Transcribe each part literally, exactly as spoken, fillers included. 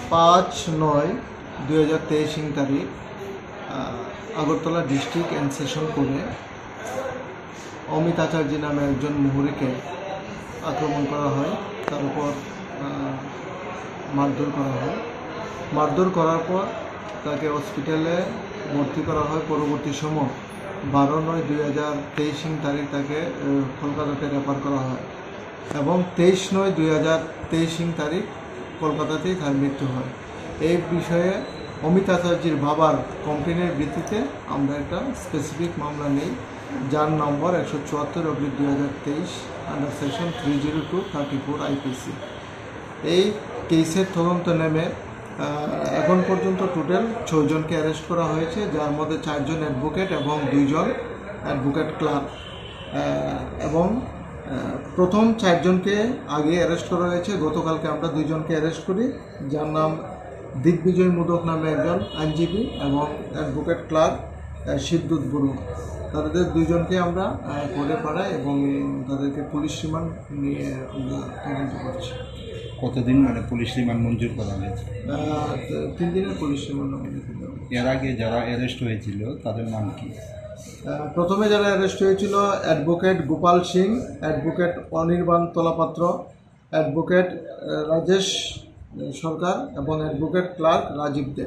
পাঁচ নয় দুই হাজার তেইশ ইং তারিখ আগরতলা ডিস্ট্রিক্ট অ্যান্ড সেশন কোর্টে অমিত আচার্য নামে একজন মুহুরীকে আক্রমণ করা হয়, তার উপর মারধর করা হয়। মারধর করার পর তাকে হসপিটালে ভর্তি করা হয়। পরবর্তী সময় বারো নয় দুই হাজার তেইশ ইং তারিখ তাকে কলকাতাতে রেফার করা হয় এবং তেইশ নয় দুই হাজার তেইশ ইং তারিখ কলকাতাতেই তার মৃত্যু হয়। এই বিষয়ে অমিত আচার্যের বাবার কমপ্লেনের ভিত্তিতে আমরা একটা স্পেসিফিক মামলা নেই, যার নম্বর একশো চুয়াত্তর অব্লিক দুই হাজার তেইশ under section three zero two thirty four IPC. এই কেসের তদন্ত নেমে এখন পর্যন্ত টোটাল ছয়জনকে অ্যারেস্ট করা হয়েছে, যার মধ্যে চারজন অ্যাডভোকেট এবং দুইজন অ্যাডভোকেট ক্লার্ক। এবং প্রথম চারজনকে আগে অ্যারেস্ট করা হয়েছে। গতকালকে আমরা দুইজনকে অ্যারেস্ট করি, যার নাম দিগ্বিজয় মোদক নামে একজন আইনজীবী এবং অ্যাডভোকেট ক্লার্ক সিদ্যুৎ বড়ুয়া। তাদের দুইজনকে আমরা কোর্টে পাঠাই এবং তাদেরকে পুলিশ রিমান্ড নিয়ে আমরা তদন্ত করছি। কতদিন মানে পুলিশ রিমান্ড মঞ্জুর করা হয়েছে? তিন দিনের পুলিশ রিমান্ড আমাদের। এর আগে যারা অ্যারেস্ট হয়েছিল তাদের নাম কি? প্রথমে যারা অ্যারেস্ট হয়েছিল advocate Gopal Singh, advocate Anirban Talapatra, advocate Rajesh Sarkar এবং অ্যাডভোকেট ক্লার্ক রাজীব দেব।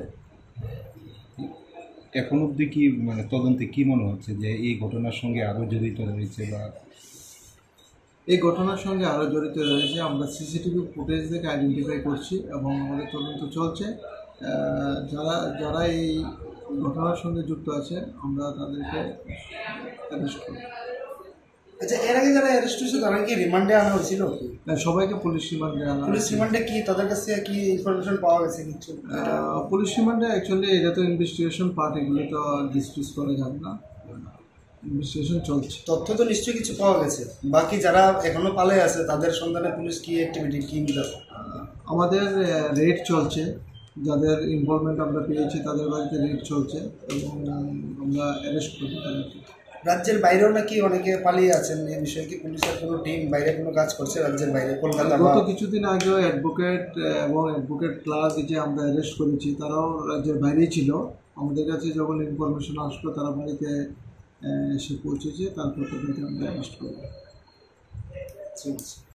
এখন অবধি কি মানে তদন্তে কি মনে হচ্ছে যে এই ঘটনার সঙ্গে আরও জড়িত রয়েছে বা এই ঘটনার সঙ্গে আরও জড়িত রয়েছে? আমরা সিসিটিভি ফুটেজ থেকে আইডেন্টিফাই করছি এবং আমাদের তদন্ত চলছে। যারা যারা এই ঘটনার সঙ্গে যুক্ত আছে আমরা তাদেরকে অ্যারেস্ট করি। আচ্ছা, এর আগে যারা অ্যারেস্ট হয়েছে তারা কি রিমান্ডে আনা হয়েছিল? সবাইকে পুলিশ রিমান্ডে আনা। পুলিশ রিমান্ডে কি তাদের কাছে কি ইনফরমেশন পাওয়া গেছে কিছু? পুলিশ রিমান্ডে অ্যাকচুয়ালি এটা তো ইনভেস্টিগেশন পার্ট, এগুলো তো ডিসকাস করা যাবে না, ইনভেস্টিগেশন চলছে। তথ্য তো নিশ্চয়ই কিছু পাওয়া গেছে। বাকি যারা এখনো পালায় আছে তাদের সন্ধানে পুলিশ কি অ্যাক্টিভিটি কি নিচ্ছে? আমাদের রেড চলছে, যাদের ইনভলভমেন্ট আমরা পেয়েছি তাদের বাড়িতে রেড চলছে এবং আমরা অ্যারেস্ট করছি তাদেরকে। রাজ্যের বাইরেও নাকি অনেকে পালিয়ে আছেন, এই বিষয়ে কি পুলিশের কোনো টিম বাইরে কোনো কাজ করছে রাজ্যের বাইরে? কলকাতা গত কিছুদিন আগেও অ্যাডভোকেট এবং অ্যাডভোকেট ক্লার্ক যে আমরা অ্যারেস্ট করেছি তারাও রাজ্যের বাইরেই ছিল। আমাদের কাছে যখন ইনফরমেশন আসলো তারা বাড়িতে এসে পৌঁছেছে, তারপর তাদেরকে আমরা অ্যারেস্ট করব। ঠিক আছে।